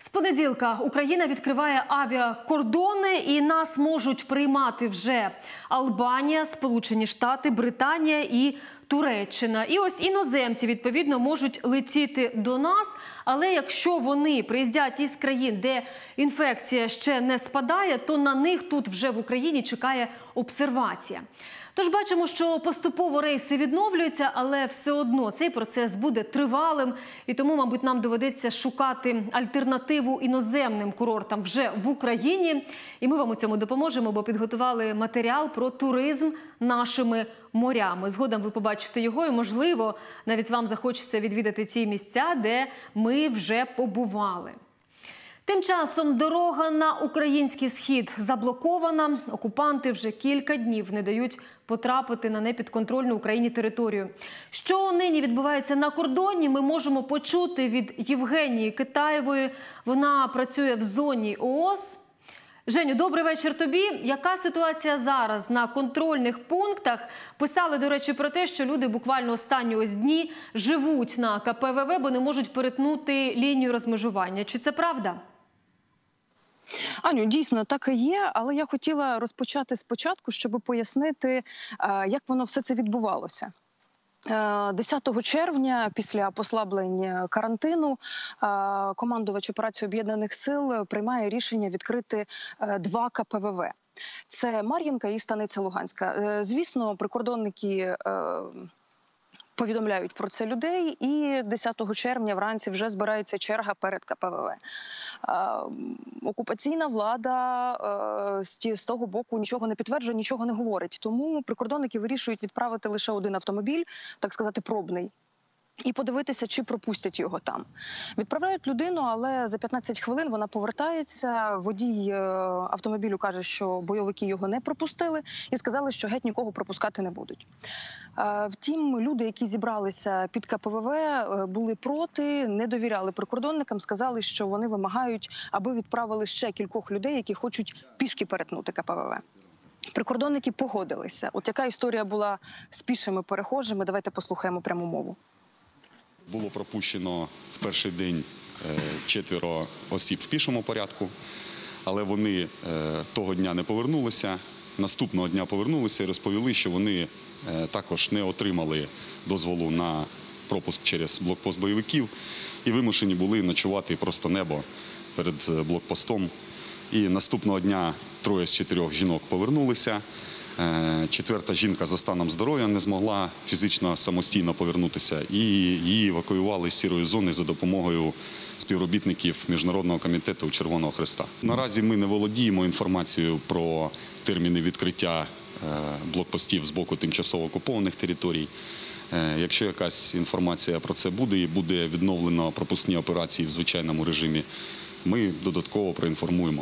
З понеділка Україна відкриває авіакордони і нас можуть приймати вже Албанія, Сполучені Штати, Британія і Туреччина. І ось іноземці, відповідно, можуть летіти до нас, але якщо вони приїздять із країн, де інфекція ще не спадає, то на них тут вже в Україні чекає обсервація. Тож бачимо, що поступово рейси відновлюються, але все одно цей процес буде тривалим. І тому, мабуть, нам доведеться шукати альтернативу іноземним курортам вже в Україні. І ми вам у цьому допоможемо, бо підготували матеріал про туризм нашими морями. Згодом ви побачите його і, можливо, навіть вам захочеться відвідати ті місця, де ми вже побували. Тим часом дорога на український схід заблокована. Окупанти вже кілька днів не дають потрапити на непідконтрольну Україні територію. Що нині відбувається на кордоні, ми можемо почути від Євгенії Китаєвої. Вона працює в зоні ООС. Женю, добрий вечір тобі. Яка ситуація зараз на контрольних пунктах? Писали, до речі, про те, що люди буквально останні ось дні живуть на КПВВ, бо не можуть перетнути лінію розмежування. Чи це правда? Аню, дійсно, так і є, але я хотіла розпочати спочатку, щоб пояснити, як воно все це відбувалося. 10 червня, після послаблень карантину, командувач операції Об'єднаних сил приймає рішення відкрити 2 КПВВ. Це Мар'їнка і Станиця Луганська. Звісно, прикордонники повідомляють про це людей, і 10 червня вранці вже збирається черга перед КПВВ. Окупаційна влада з того боку нічого не підтверджує, нічого не говорить. Тому прикордонники вирішують відправити лише один автомобіль, так сказати, пробний, і подивитися, чи пропустять його там. Відправляють людину, але за 15 хвилин вона повертається. Водій автомобілю каже, що бойовики його не пропустили і сказали, що геть нікого пропускати не будуть. Втім, люди, які зібралися під КПВВ, були проти, не довіряли прикордонникам, сказали, що вони вимагають, аби відправили ще кількох людей, які хочуть пішки перетнути КПВВ. Прикордонники погодилися. От яка історія була з пішими перехожими, давайте послухаємо пряму мову. Було пропущено в перший день 4 осіб в пішому порядку, але вони того дня не повернулися, наступного дня повернулися і розповіли, що вони також не отримали дозволу на пропуск через блокпост бойовиків і вимушені були ночувати просто небо перед блокпостом. І наступного дня 3 з 4 жінок повернулися. 4-та жінка за станом здоров'я не змогла фізично самостійно повернутися, і її евакуювали з сірої зони за допомогою співробітників Міжнародного комітету Червоного Хреста. Наразі ми не володіємо інформацією про терміни відкриття блокпостів з боку тимчасово окупованих територій. Якщо якась інформація про це буде і буде відновлено пропускні операції в звичайному режимі, ми додатково проінформуємо.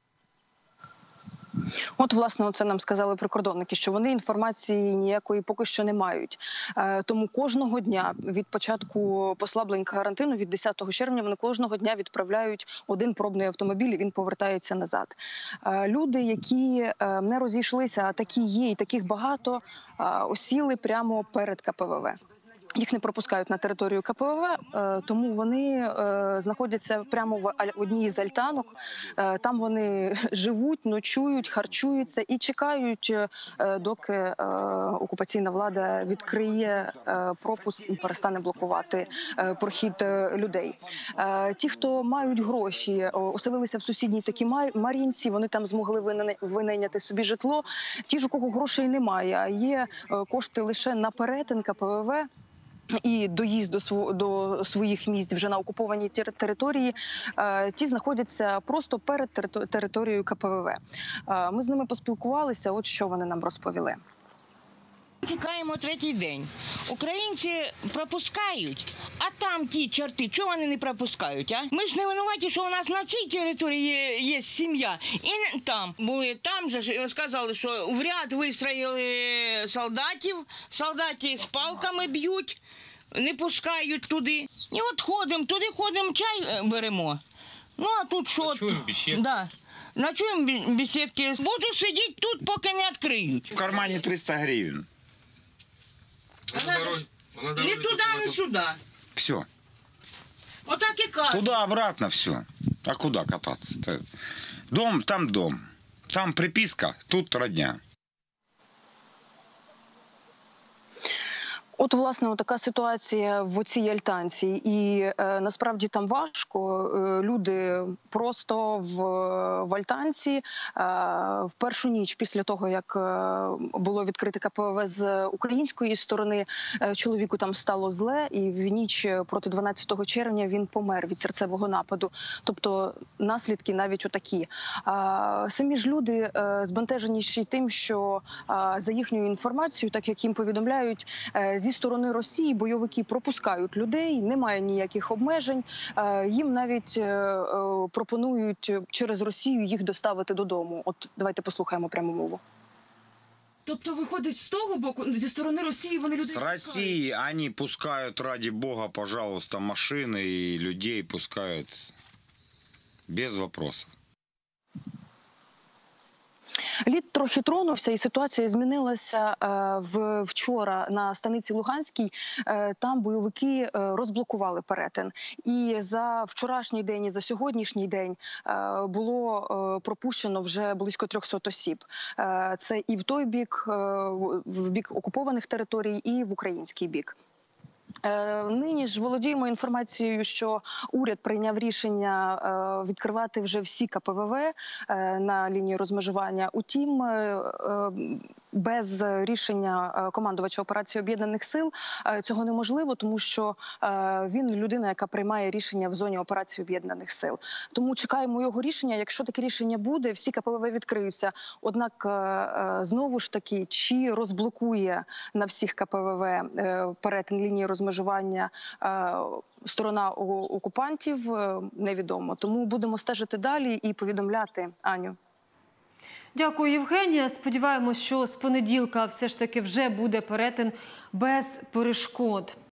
От, власне, це нам сказали прикордонники, що вони інформації ніякої поки що не мають. Тому кожного дня від початку послаблень карантину, від 10 червня, вони кожного дня відправляють один пробний автомобіль і він повертається назад. Люди, які не розійшлися, а такі є і таких багато, осіли прямо перед КПВВ. Їх не пропускають на територію КПВВ, тому вони знаходяться прямо в одній з альтанок. Там вони живуть, ночують, харчуються і чекають, доки окупаційна влада відкриє пропуск і перестане блокувати прохід людей. Ті, хто мають гроші, оселилися в сусідній такій Мар'їнці, вони там змогли винайняти собі житло. Ті ж, у кого грошей немає, а є кошти лише на перетин КПВВ і доїзд до своїх місць вже на окупованій території, ті знаходяться просто перед територією КПВВ. Ми з ними поспілкувалися, от що вони нам розповіли. Чекаємо 3-й день. Українці пропускають, а там ті чорти, чого вони не пропускають, а? Ми ж не винуваті, що у нас на цій території є сім'я. І там були, там же сказали, що в ряд вистроїли солдатів, солдати з палками б'ють, не пускають туди. І от ходимо, туди ходимо, чай беремо. Ну, а тут що? Ночуємо бесідки. Да. Ночуємо бесідки. Буду сидіти тут, поки не відкриють. В кармані 300 гривень. Ні туди, ні сюди. Все. Отак і кажуть. Туда-обратно все. А куда кататься? Дом, там дом. Там приписка, тут родня. От, власне, така ситуація в цій альтанці. І насправді там важко. Люди просто в альтанці в першу ніч після того, як було відкрите КПВВ з української сторони, чоловіку там стало зле, і в ніч проти 12 червня він помер від серцевого нападу. Тобто наслідки навіть отакі. Самі ж люди збентежені ще й тим, що за їхньою інформацією, так як їм повідомляють, зі сторони Росії бойовики пропускають людей, немає ніяких обмежень. Їм навіть пропонують через Росію їх доставити додому. От давайте послухаємо пряму мову. Тобто, виходить, з того боку, зі сторони Росії вони людей С пускають? России они пускают, ради бога, пожалуйста, машины и людей пускают без вопросов. Лід трохи тронувся, і ситуація змінилася вчора на станиці Луганській. Там бойовики розблокували перетин. І за вчорашній день, і за сьогоднішній день було пропущено вже близько 300 осіб. Це і в той бік, в бік окупованих територій, і в український бік. Нині ж володіємо інформацією, що уряд прийняв рішення відкривати вже всі КПВВ на лінії розмежування. Утім, без рішення командувача операції Об'єднаних сил цього неможливо, тому що він людина, яка приймає рішення в зоні операції Об'єднаних сил. Тому чекаємо його рішення. Якщо таке рішення буде, всі КПВВ відкриються. Однак, знову ж таки, чи розблокує на всіх КПВВ перетин лінії розмежування сторона окупантів, невідомо. Тому будемо стежити далі і повідомляти, Аню. Дякую, Євгенія. Сподіваємось, що з понеділка все ж таки вже буде перетин без перешкод.